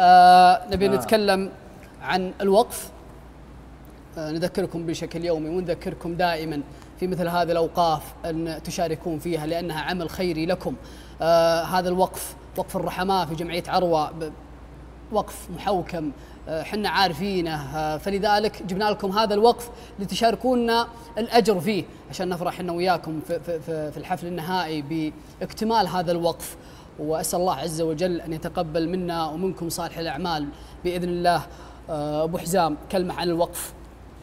نبي نتكلم عن الوقف. نذكركم بشكل يومي ونذكركم دائما في مثل هذه الأوقاف أن تشاركون فيها لأنها عمل خيري لكم. هذا الوقف، وقف الرحماء في جمعية عروة، وقف محوكم حنا عارفينه، فلذلك جبنا لكم هذا الوقف لتشاركونا الأجر فيه عشان نفرح حنا وياكم في الحفل النهائي باكتمال هذا الوقف. وأسأل الله عز وجل أن يتقبل منا ومنكم صالح الأعمال بإذن الله. أبو حزام، كلمة عن الوقف.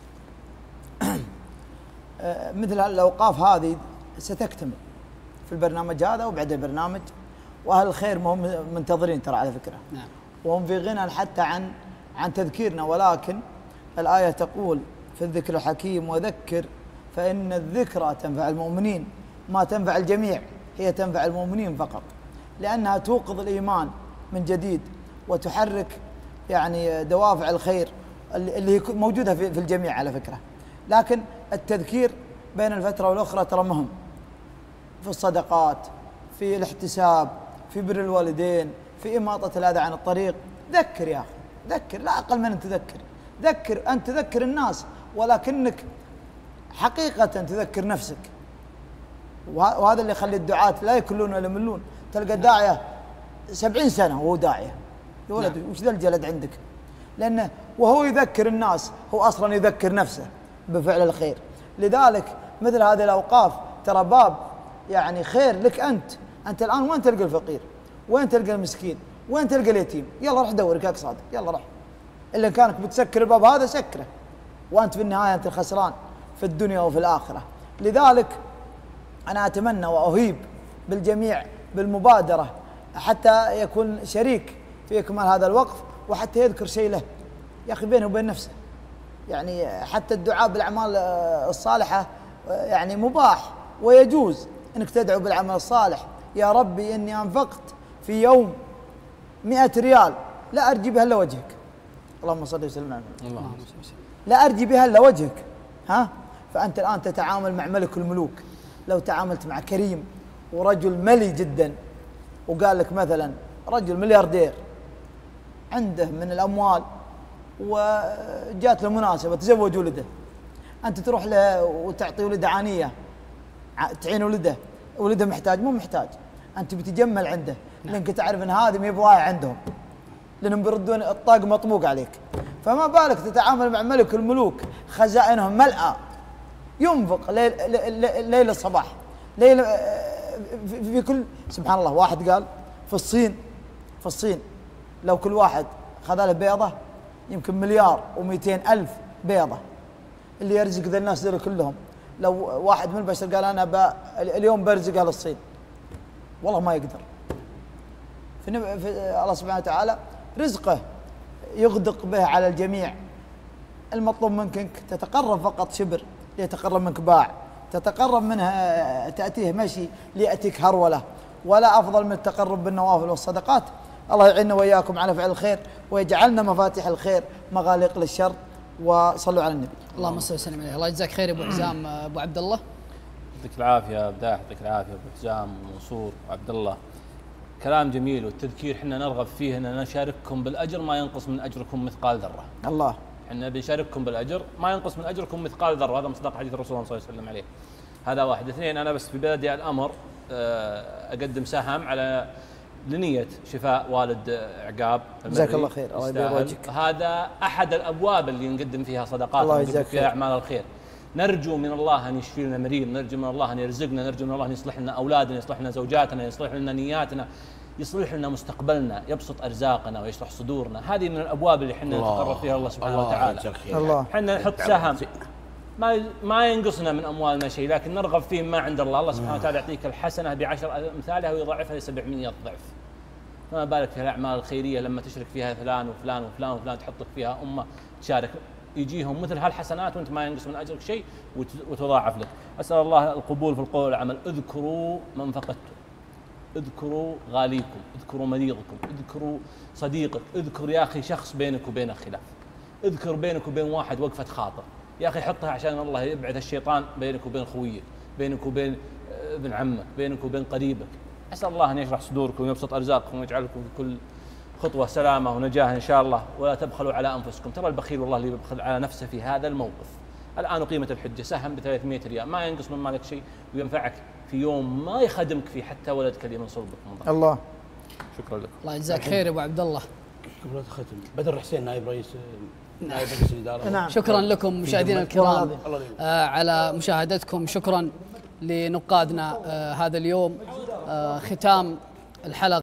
مثل الأوقاف هذه ستكتمل في البرنامج هذا وبعد البرنامج، وأهل الخير ما هم منتظرين ترى على فكرة. نعم. وهم في غنى حتى عن تذكيرنا، ولكن الآية تقول في الذكر الحكيم وذكر فإن الذكرى تنفع المؤمنين، ما تنفع الجميع، هي تنفع المؤمنين فقط، لأنها توقظ الإيمان من جديد وتحرك يعني دوافع الخير اللي هي موجودة في الجميع على فكرة. لكن التذكير بين الفترة والأخرى ترى مهم، في الصدقات، في الاحتساب، في بر الوالدين، في إماطة الأذى عن الطريق. ذكر يا أخي، ذكر، لا أقل من أن تذكر. ذكر، أن تذكر الناس ولكنك حقيقة تذكر نفسك. وهذا اللي يخلي الدعاة لا يكلون ولا يملون. تلقى الداعية 70 سنة وهو داعية، يا ولد وش ذا الجلد عندك؟ لأنه وهو يذكر الناس هو أصلا يذكر نفسه بفعل الخير. لذلك مثل هذه الأوقاف ترى باب يعني خير لك أنت الآن وين تلقى الفقير؟ وين تلقى المسكين؟ وين تلقى اليتيم؟ يلا روح دورك يا صادق، يلا روح. إلا كانك بتسكر الباب هذا سكره، وأنت في النهاية أنت الخسران في الدنيا وفي الآخرة. لذلك أنا أتمنى وأهيب بالجميع بالمبادرة حتى يكون شريك في إكمال هذا الوقف، وحتى يذكر شيء له يا أخي بينه وبين نفسه. يعني حتى الدعاء بالأعمال الصالحة يعني مباح ويجوز أنك تدعو بالعمل الصالح. يا ربي إني أنفقت في يوم 100 ريال لا أرجي بها إلا وجهك، اللهم صل وسلم على محمد، اللهم صل وسلم، لا أرجي بها إلا وجهك. فأنت الآن تتعامل مع ملك الملوك. لو تعاملت مع كريم ورجل ملي جدا، وقال لك مثلا رجل ملياردير عنده من الأموال وجات له مناسبة تزوج ولده، أنت تروح له وتعطي ولده عانية تعين ولده محتاج، مو محتاج، أنت بتجمل عنده لأنك تعرف أن هذه ما يبغاها عندهم، لأنهم بيردون الطاق مطبوق عليك. فما بالك تتعامل مع ملك الملوك خزائنهم ملأى، ينفق ليل الصباح ليل في كل، سبحان الله. واحد قال في الصين لو كل واحد خذ له بيضة يمكن 1,200,000 بيضة اللي يرزق ذا الناس ذول كلهم. لو واحد من البشر قال أنا اليوم برزق أهل الصين، والله ما يقدر. في الله سبحانه وتعالى رزقه يغدق به على الجميع. المطلوب منك انك تتقرب فقط شبر ليتقرب منك باع، تتقرب منها تأتيه مشي ليأتيك هرولة، ولا أفضل من التقرب بالنوافل والصدقات. الله يعيننا وإياكم على فعل الخير ويجعلنا مفاتيح الخير مغاليق للشر، وصلوا على النبي. اللهم صل وسلم عليه. الله يجزاك خير يا أبو حزام. أبو عبد الله، يعطيك العافية بداح، يعطيك العافية أبو حزام ومنصور وعبد الله. كلام جميل، والتذكير حنا نرغب فيه أننا نشارككم بالأجر ما ينقص من أجركم مثقال ذرة. الله، حنا بنشارككم بالأجر ما ينقص من أجركم مثقال ذرة، هذا مصداق حديث الرسول صلى الله عليه وسلم عليه. هذا واحد. اثنين، أنا بس في بادئ الأمر أقدم سهم على لنية شفاء والد عقاب. جزاك الله خير، الله يبارك وجهك. هذا أحد الأبواب اللي نقدم فيها صدقات، الله نقدم فيها خير. أعمال الخير. نرجو من الله أن يشفي لنا مريض، نرجو من الله أن يرزقنا، نرجو من الله أن يصلح لنا أولادنا، يصلح لنا زوجاتنا، يصلح لنا نياتنا، يصلح لنا مستقبلنا، يبسط أرزاقنا ويشرح صدورنا. هذه من الأبواب اللي حنا نتقرب فيها الله سبحانه وتعالى. الله، حنا نحط سهم ما ينقصنا من أموالنا شيء، لكن نرغب فيه ما عند الله. الله سبحانه وتعالى يعطيك الحسنة ب10 أمثالها ويضاعفها ل700 ضعف. فما بالك في الأعمال الخيرية لما تشرك فيها فلان وفلان وفلان وفلان، تحط لك فيها أمة تشارك، يجيهم مثل هالحسنات وانت ما ينقص من أجرك شيء وتضاعف لك. أسأل الله القبول في القول والعمل. اذكروا من فقدتم، اذكروا غاليكم، اذكروا مريضكم، اذكروا صديقك، اذكر يا أخي شخص بينك وبينه خلاف، اذكر بينك وبين واحد وقفة خاطر يا أخي، حطها عشان الله يبعد الشيطان بينك وبين خويك، بينك وبين ابن عمك، بينك وبين قريبك. أسأل الله أن يشرح صدوركم ويبسط أرزاقكم ويجعلكم في كل خطوة سلامة ونجاة إن شاء الله. ولا تبخلوا على أنفسكم، ترى البخيل والله اللي يبخل على نفسه في هذا الموقف. الآن قيمة الحجة سهم ب 300 ريال، ما ينقص من مالك شيء، وينفعك في يوم ما يخدمك فيه حتى ولدك اللي من صلبك. الله. شكرا لك. الله يجزاك خير يا ابو عبد الله. قبل الختم، بدر حسين نائب رئيس الإدارة. نعم. شكرا لكم مشاهدينا الكرام على مشاهدتكم. شكرا لنقادنا هذا اليوم. ختام الحلقة.